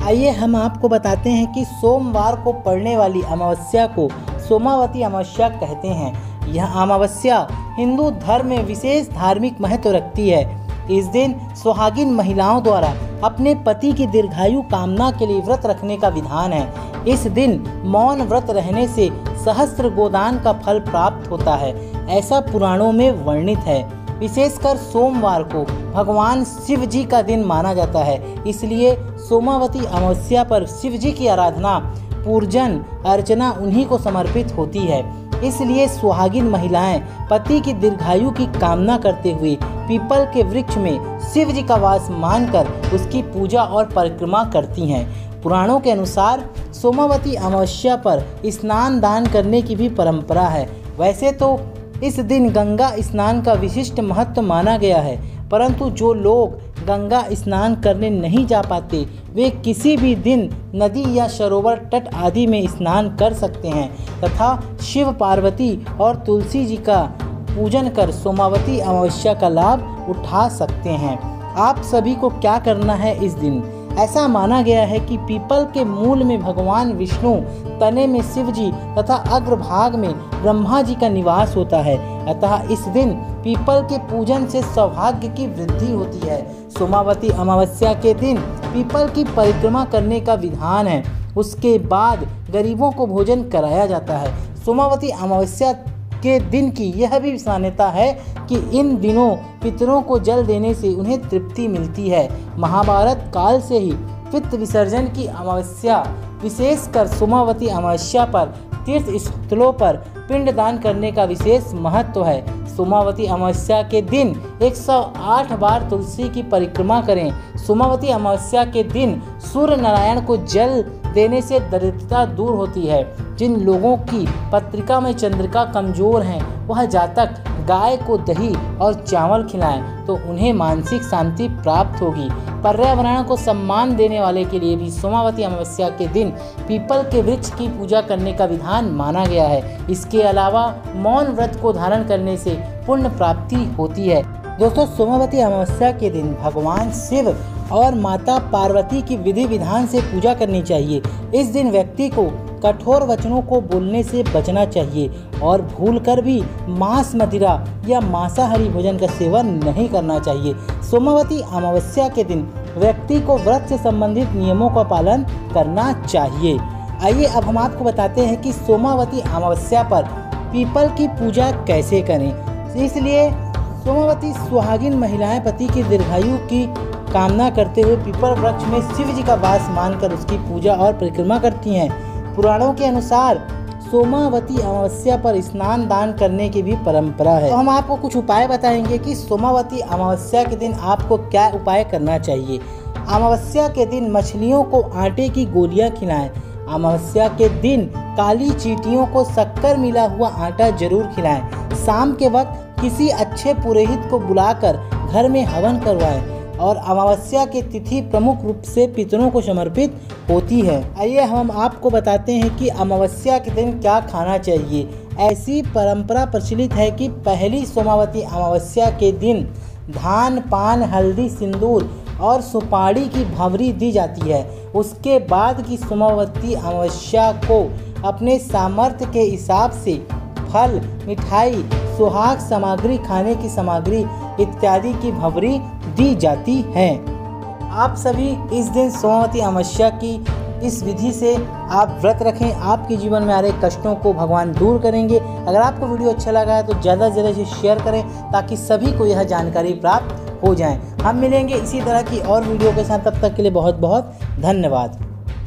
आइए हम आपको बताते हैं कि सोमवार को पड़ने वाली अमावस्या को सोमावती अमावस्या कहते हैं। यह अमावस्या हिंदू धर्म में विशेष धार्मिक महत्व रखती है। इस दिन सुहागिन महिलाओं द्वारा अपने पति की दीर्घायु कामना के लिए व्रत रखने का विधान है। इस दिन मौन व्रत रहने से सहस्त्र गोदान का फल प्राप्त होता है, ऐसा पुराणों में वर्णित है। विशेषकर सोमवार को भगवान शिव जी का दिन माना जाता है, इसलिए सोमावती अमावस्या पर शिव जी की आराधना, पूजन अर्चना उन्हीं को समर्पित होती है। इसलिए सुहागिन महिलाएं पति की दीर्घायु की कामना करते हुए पीपल के वृक्ष में शिव जी का वास मानकर उसकी पूजा और परिक्रमा करती हैं। पुराणों के अनुसार सोमावती अमावस्या पर स्नान दान करने की भी परंपरा है। वैसे तो इस दिन गंगा स्नान का विशिष्ट महत्व माना गया है, परंतु जो लोग गंगा स्नान करने नहीं जा पाते वे किसी भी दिन नदी या सरोवर तट आदि में स्नान कर सकते हैं तथा शिव पार्वती और तुलसी जी का पूजन कर सोमावती अमावस्या का लाभ उठा सकते हैं। आप सभी को क्या करना है इस दिन? ऐसा माना गया है कि पीपल के मूल में भगवान विष्णु, तने में शिव जी तथा अग्रभाग में ब्रह्मा जी का निवास होता है, अतः इस दिन पीपल के पूजन से सौभाग्य की वृद्धि होती है। सोमावती अमावस्या के दिन पीपल की परिक्रमा करने का विधान है। उसके बाद गरीबों को भोजन कराया जाता है। सोमावती अमावस्या के दिन की यह भी मान्यता है कि इन दिनों पितरों को जल देने से उन्हें तृप्ति मिलती है। महाभारत काल से ही पितृ विसर्जन की अमावस्या, विशेषकर सोमावती अमावस्या पर तीर्थ स्थलों पर पिंडदान करने का विशेष महत्व है। सोमावती अमावस्या के दिन 108 बार तुलसी की परिक्रमा करें। सोमावती अमावस्या के दिन सूर्य नारायण को जल देने से दरिद्रता दूर होती है। जिन लोगों की पत्रिका में चंद्रिका कमजोर हैं, वह जातक गाय को दही और चावल खिलाएं तो उन्हें मानसिक शांति प्राप्त होगी। पर्यावरण को सम्मान देने वाले के लिए भी सोमावती अमावस्या के दिन पीपल के वृक्ष की पूजा करने का विधान माना गया है। इसके अलावा मौन व्रत को धारण करने से पुण्य प्राप्ति होती है। दोस्तों, सोमावती अमावस्या के दिन भगवान शिव और माता पार्वती की विधि विधान से पूजा करनी चाहिए। इस दिन व्यक्ति को कठोर वचनों को बोलने से बचना चाहिए और भूलकर भी मांस, मदिरा या मांसाहारी भोजन का सेवन नहीं करना चाहिए। सोमावती अमावस्या के दिन व्यक्ति को व्रत से संबंधित नियमों का पालन करना चाहिए। आइए अब हम आपको बताते हैं कि सोमावती अमावस्या पर पीपल की पूजा कैसे करें। इसलिए सोमावती सुहागिन महिलाएं पति की दीर्घायु की कामना करते हुए पीपल वृक्ष में शिव जी का वास मानकर उसकी पूजा और परिक्रमा करती हैं। पुराणों के अनुसार सोमावती अमावस्या पर स्नान दान करने की भी परंपरा है। तो हम आपको कुछ उपाय बताएंगे कि सोमावती अमावस्या के दिन आपको क्या उपाय करना चाहिए। अमावस्या के दिन मछलियों को आटे की गोलियां खिलाएं। अमावस्या के दिन काली चींटियों को शक्कर मिला हुआ आटा जरूर खिलाएं। शाम के वक्त किसी अच्छे पुरोहित को बुलाकर घर में हवन करवाएं और अमावस्या की तिथि प्रमुख रूप से पितरों को समर्पित होती है। आइए हम आपको बताते हैं कि अमावस्या के दिन क्या खाना चाहिए। ऐसी परंपरा प्रचलित है कि पहली सोमावती अमावस्या के दिन धान, पान, हल्दी, सिंदूर और सुपारी की भंवरी दी जाती है। उसके बाद की सोमावती अमावस्या को अपने सामर्थ्य के हिसाब से फल, मिठाई, सुहाग सामग्री, खाने की सामग्री इत्यादि की भंवरी दी जाती है। आप सभी इस दिन सोमावती अमावस्या की इस विधि से आप व्रत रखें। आपके जीवन में आ रहे कष्टों को भगवान दूर करेंगे। अगर आपको वीडियो अच्छा लगा है तो ज़्यादा से ज़्यादा इसे शेयर करें ताकि सभी को यह जानकारी प्राप्त हो जाए। हम मिलेंगे इसी तरह की और वीडियो के साथ, तब तक के लिए बहुत बहुत धन्यवाद।